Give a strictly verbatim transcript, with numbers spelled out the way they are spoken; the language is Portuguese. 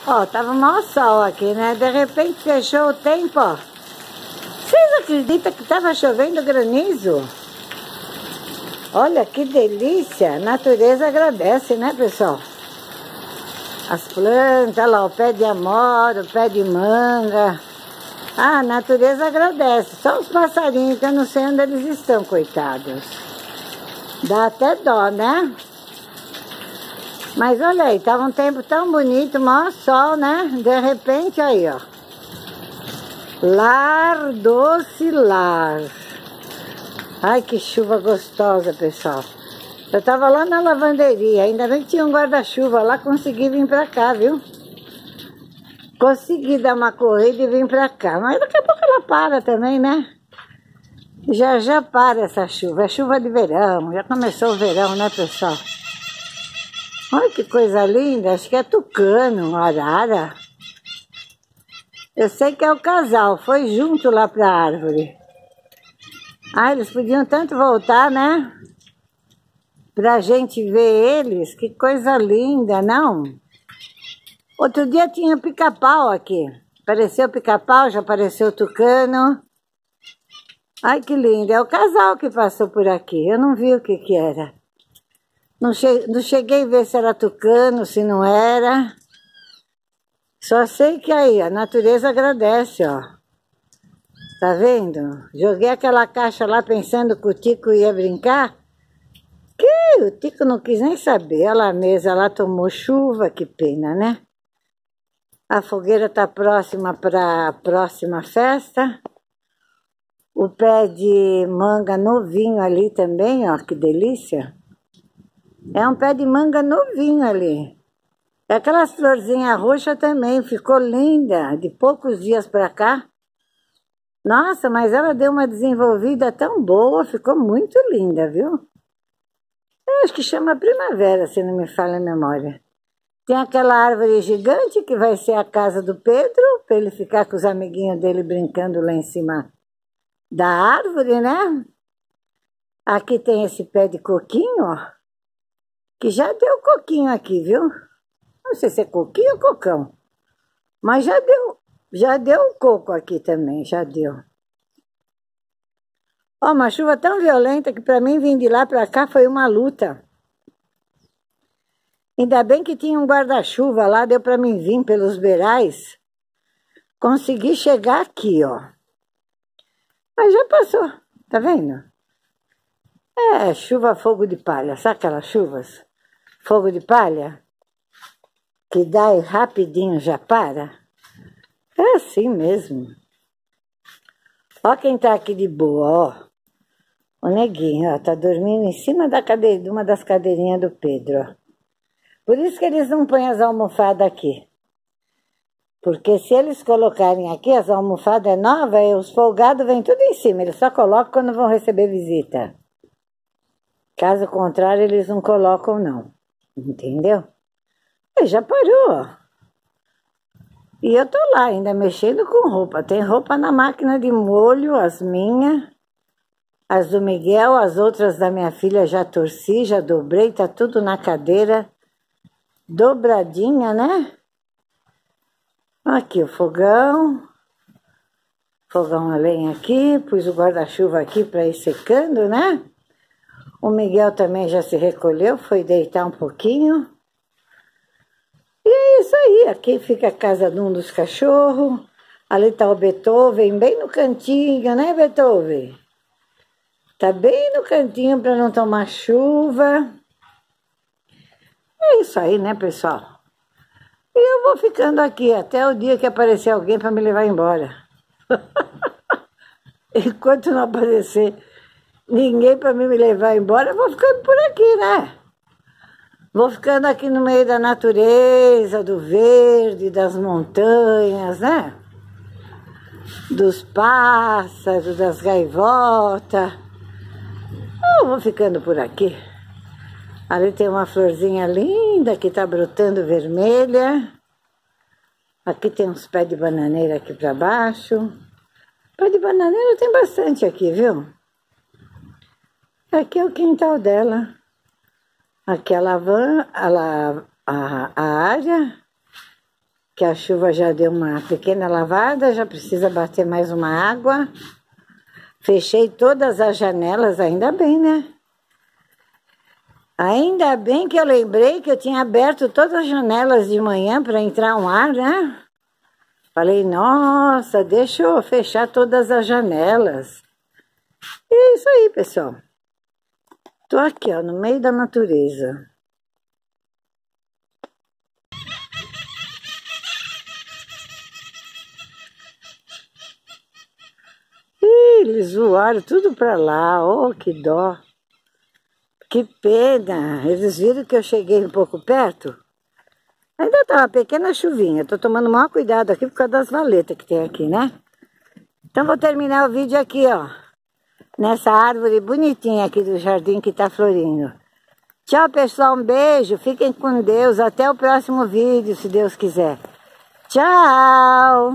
Ó, tava maior sol aqui, né? De repente fechou o tempo, ó. Vocês acreditam que tava chovendo granizo? Olha que delícia! A natureza agradece, né, pessoal? As plantas, olha lá, o pé de amora, o pé de manga. Ah, a natureza agradece. Só os passarinhos que eu não sei onde eles estão, coitados. Dá até dó, né? Mas olha aí, tava um tempo tão bonito, maior sol, né? De repente, aí, ó. Lar doce lar. Ai, que chuva gostosa, pessoal. Eu tava lá na lavanderia, ainda bem que tinha um guarda-chuva lá, consegui vir pra cá, viu? Consegui dar uma corrida e vir pra cá. Mas daqui a pouco ela para também, né? Já já para essa chuva. É chuva de verão, já começou o verão, né, pessoal? Olha que coisa linda, acho que é tucano, arara. Eu sei que é o casal, foi junto lá pra árvore. Ah, eles podiam tanto voltar, né? Pra gente ver eles, que coisa linda, não? Outro dia tinha pica-pau aqui. Apareceu pica-pau, já apareceu tucano. Ai, que lindo, é o casal que passou por aqui, eu não vi o que que era. Não, che não cheguei a ver se era tucano, se não era. Só sei que aí, a natureza agradece, ó. Tá vendo? Joguei aquela caixa lá pensando que o Tico ia brincar. Que o Tico não quis nem saber. Olha lá, a mesa lá tomou chuva, que pena, né? A fogueira tá próxima para a próxima festa. O pé de manga novinho ali também, ó, que delícia. É um pé de manga novinho ali. Aquelas florzinhas roxas também, ficou linda, de poucos dias pra cá. Nossa, mas ela deu uma desenvolvida tão boa, ficou muito linda, viu? Eu acho que chama primavera, se não me falha a memória. Tem aquela árvore gigante que vai ser a casa do Pedro, para ele ficar com os amiguinhos dele brincando lá em cima da árvore, né? Aqui tem esse pé de coquinho, ó, que já deu coquinho aqui, viu? Não sei se é coquinho ou cocão, mas já deu, já deu coco aqui também, já deu. Ó, uma chuva tão violenta que para mim vir de lá para cá foi uma luta. Ainda bem que tinha um guarda-chuva lá, deu para mim vir pelos beirais. Consegui chegar aqui, ó. Mas já passou, tá vendo? É, chuva fogo de palha, sabe aquelas chuvas? Fogo de palha? Que dá e rapidinho já para. É assim mesmo. Ó quem tá aqui de boa, ó. O neguinho, ó, tá dormindo em cima da cadeira, de uma das cadeirinhas do Pedro, ó. Por isso que eles não põem as almofadas aqui. Porque se eles colocarem aqui, as almofadas novas, e os folgados vêm tudo em cima. Eles só colocam quando vão receber visita. Caso contrário, eles não colocam, não. Entendeu? E já parou, ó. E eu tô lá ainda mexendo com roupa. Tem roupa na máquina de molho, as minhas. As do Miguel, as outras da minha filha já torci, já dobrei, tá tudo na cadeira. Dobradinha, né? Aqui o fogão. Fogão a lenha aqui. Pus o guarda-chuva aqui para ir secando, né? O Miguel também já se recolheu, foi deitar um pouquinho. E é isso aí. Aqui fica a casa de um dos cachorros. Ali tá o Beethoven, bem no cantinho, né, Beethoven? Tá bem no cantinho para não tomar chuva. É isso aí, né, pessoal? E eu vou ficando aqui até o dia que aparecer alguém para me levar embora. Enquanto não aparecer ninguém para me levar embora, eu vou ficando por aqui, né? Vou ficando aqui no meio da natureza, do verde, das montanhas, né? Dos pássaros, das gaivotas. Eu vou ficando por aqui. Ali tem uma florzinha linda que tá brotando vermelha. Aqui tem uns pés de bananeira aqui para baixo. Pé de bananeira tem bastante aqui, viu? Aqui é o quintal dela. Aqui a lavan, a, la, a, a área. que a chuva já deu uma pequena lavada, já precisa bater mais uma água. Fechei todas as janelas, ainda bem, né? Ainda bem que eu lembrei que eu tinha aberto todas as janelas de manhã para entrar um ar, né? Falei, nossa, deixa eu fechar todas as janelas. E é isso aí, pessoal. Tô aqui, ó, no meio da natureza. Ih, eles voaram tudo para lá. Oh, que dó. Que pena. Eles viram que eu cheguei um pouco perto. Ainda tá uma pequena chuvinha. Tô tomando o maior cuidado aqui por causa das valetas que tem aqui, né? Então vou terminar o vídeo aqui, ó. Nessa árvore bonitinha aqui do jardim que tá florindo. Tchau, pessoal. Um beijo. Fiquem com Deus. Até o próximo vídeo, se Deus quiser. Tchau.